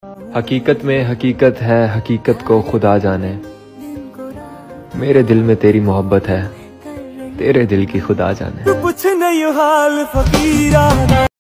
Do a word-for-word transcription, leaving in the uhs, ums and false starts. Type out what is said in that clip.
हकीकत में हकीकत है, हकीकत को खुदा जाने। मेरे दिल में तेरी मोहब्बत है, तेरे दिल की खुदा जाने। कुछ नहीं हाल फकीरा।